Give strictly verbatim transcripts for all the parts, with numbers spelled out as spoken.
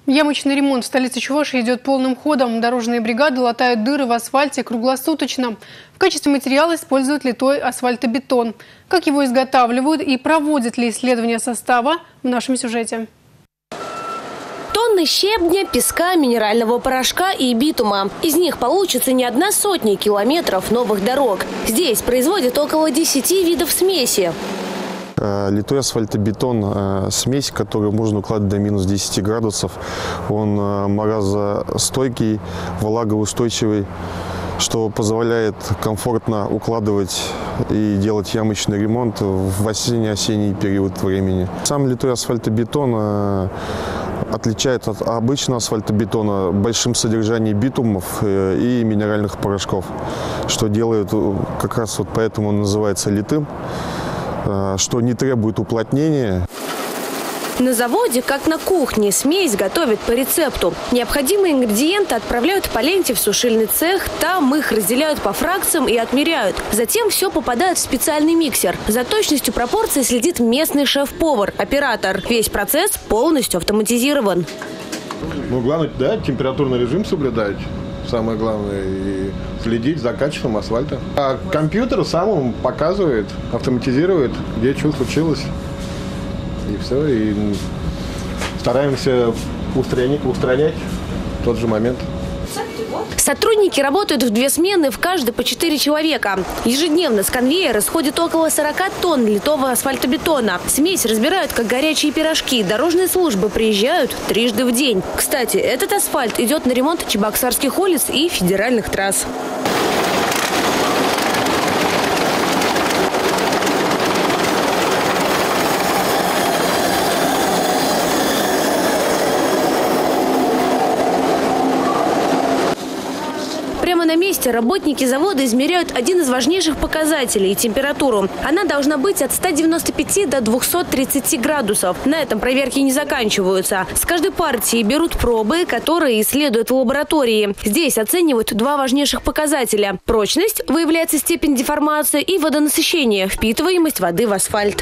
Ямочный ремонт в столице Чувашии идет полным ходом. Дорожные бригады латают дыры в асфальте круглосуточно. В качестве материала используют литой асфальтобетон. Как его изготавливают и проводят ли исследования состава, в нашем сюжете. Тонны щебня, песка, минерального порошка и битума. Из них получится не одна сотня километров новых дорог. Здесь производят около десяти видов смеси. Литой асфальтобетон – смесь, которую можно укладывать до минус десяти градусов. Он морозостойкий, влагоустойчивый, что позволяет комфортно укладывать и делать ямочный ремонт в осенне-осенний период времени. Сам литой асфальтобетон отличает от обычного асфальтобетона большим содержанием битумов и минеральных порошков, что делает, как раз вот поэтому он называется литым, что не требует уплотнения. На заводе, как на кухне, смесь готовят по рецепту. Необходимые ингредиенты отправляют по ленте в сушильный цех, там их разделяют по фракциям и отмеряют. Затем все попадает в специальный миксер. За точностью пропорций следит местный шеф-повар, оператор. Весь процесс полностью автоматизирован. Ну, главное, да, температурный режим соблюдать. Самое главное, и следить за качеством асфальта. А компьютер сам он показывает, автоматизирует, где что случилось. И все, и стараемся устранять, устранять в тот же момент. Сотрудники работают в две смены, в каждой по четыре человека. Ежедневно с конвейера сходит около сорока тонн литого асфальтобетона. Смесь разбирают, как горячие пирожки. Дорожные службы приезжают трижды в день. Кстати, этот асфальт идет на ремонт Чебоксарских улиц и федеральных трасс. Прямо на месте работники завода измеряют один из важнейших показателей – температуру. Она должна быть от ста девяноста пяти до двухсот тридцати градусов. На этом проверки не заканчиваются. С каждой партии берут пробы, которые исследуют в лаборатории. Здесь оценивают два важнейших показателя – прочность, выявляется степень деформации, и водонасыщение – впитываемость воды в асфальт.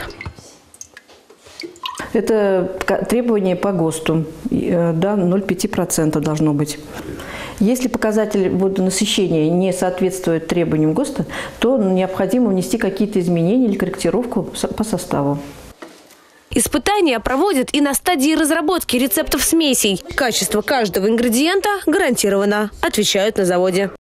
Это требование по ГОСТу. Да, ноль целых пять десятых процента должно быть. Если показатель водонасыщения не соответствует требованиям ГОСТа, то необходимо внести какие-то изменения или корректировку по составу. Испытания проводят и на стадии разработки рецептов смесей. Качество каждого ингредиента гарантировано, отвечают на заводе.